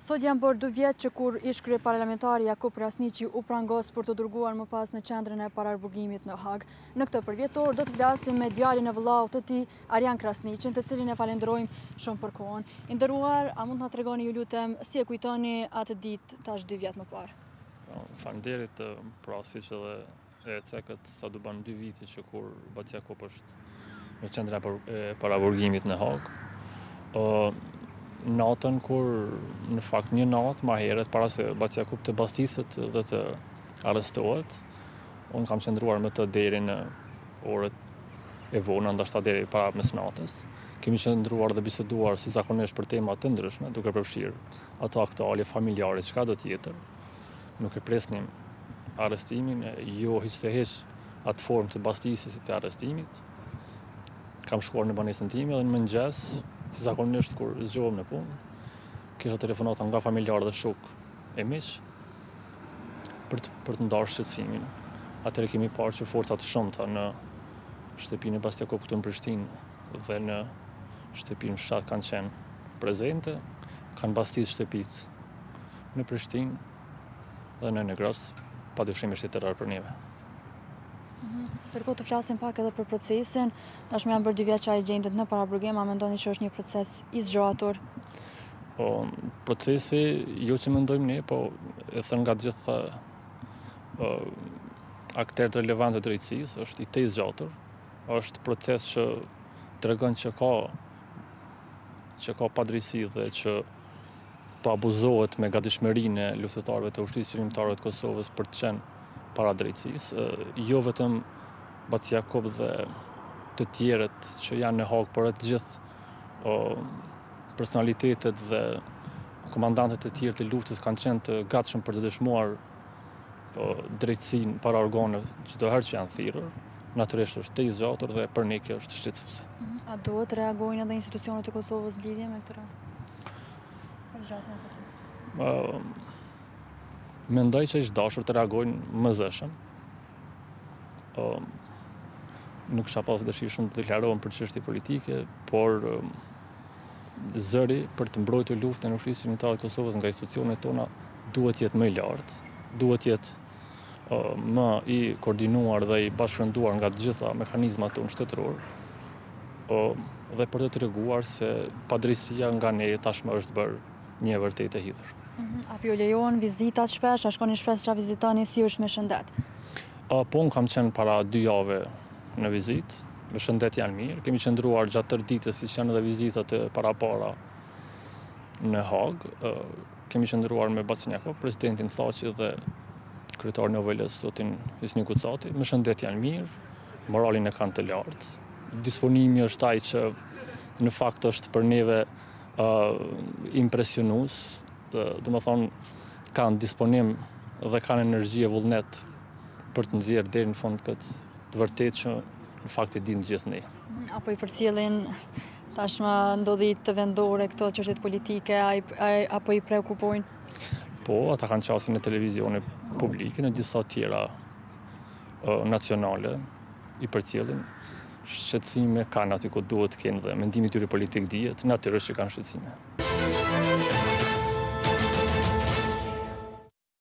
Sot janë bërë 2 vjetë që kur ish kryeparlamentari Jakub Krasniqi u prangos për të dërguar më pas në qendrën e pararburgimit në Hag. Në këtë përvjetor do të flasim me djalin e vëllaut të tij, Arjan Krasniqin, të cilin e falenderojmë shumë për kohën. I nderuar, a mund të na tregoni, ju lutem, si e kujtoni atë ditë tash 2 vjet më parë? Faleminderit për siç edhe e cekët sa do bën 2 vite që kur Baci Jakub është në qendra e pararburgimit në Hag. Natën kur, në fakt një natë ma herët para se Baci Jakub të bastiset dhe të arrestohet, unë kam qëndruar me të deri në orët e vona, ndoshta deri para mesnatës. Kemi qëndruar dhe biseduar si zakonisht për tema të ndryshme, duke përfshirë ato aktuale familjare, çka do tjetër. Nuk e presnim arrestimin, jo hiç se hiç atë formë të bastisjes të arrestimit. Kam shkuar në banesën time dhe në mëngjes, si zakonisht kur zgjohem në punë, kisha telefonata nga familjarë dhe shok e miq për të ndarë shqetësimin. Atëherë kemi parë që forcat shumëta në shtëpinë e Baci Jakub këtu në Prishtinë dhe në shtëpinë fshat kanë qenë prezente, kanë bastisë shtëpitë në Prishtinë dhe në Negros, padyshim është i terror për neve. Ndërkohë të flasim pak edhe për procesin, tashmë janë bërë 2 vjet që ai gjendet në pararburgim, a mendoni që është një proces i zgjatur? Procesi, jo që mendojmë ne, po e thënë nga të gjitha aktorët relevantë të drejtësisë, është i tej zgjatur. Është proces që tregon që ka padrejtësi dhe që po abuzohet me gatishmërinë e luftëtarëve të ushtrisë qëllimtare të Kosovës për të qenë para drejtësisë, jo vetëm Baci Jakub dhe të tjerët që janë në Hag, por të gjithë personalitetet dhe komandantët e tjerë të luftës kanë qenë të gatshëm për të dëshmuar drejtësinë para organeve çdo herë që janë thirrur. Natyrisht është tej zgjatur dhe për ne kjo është shqetësuese. A duhet reagojnë edhe institucionet e Kosovës në lidhje me këtë rast? Për zgjatjen e procesit. Mendoj që është dashur të reagojnë më zëshëm. Nuk kisha pas dëshirë shumë të deklarohem për çështje politike, por zëri për të mbrojtur luftën e ushtrisë qëllimtare të Kosovës nga institucionet tona duhet jetë më i lartë, duhet jetë më i koordinuar dhe i bashkërenduar nga të gjitha mekanizmat tonë shtetëror, dhe për të treguar se padrejtësia nga ne tashmë është bërë një e vërtetë e hidhur. Apo ju lejohen vizitat shpesh, a shkoni shpesh tra vizitoni, si është me shëndet? Po, unë kam qenë para 2 jave në vizitë, me shëndet janë mirë. Kemi qëndruar gjatë tërë ditës, siç janë edhe vizitat e para në Hag. Kemi qëndruar me Bacin Jakub, presidentin Thaçi dhe kryetarin e OVL-s, zotin Hysni Kucati. Me shëndet janë mirë, moralin e kanë të lartë. Disponimi është ai që në fakt është për neve impresionues. Do të thonë, kanë disponim dhe kanë energji e vullnet për të nxjerrë deri në fund këtë të vërtetë që në fakt e dinë gjithë ne. Apo i përcjellin tashmë ndodhi të vendore këto çështjet politike, apo i preokupojnë? Po, ata kanë qasjen në televizione publike, në disa tjera nacionale, i përcjellin. Shqetësime kanë aty ku duhet të kenë dhe mendimi i tyre politik dihet, natyrisht që kanë shqetësime.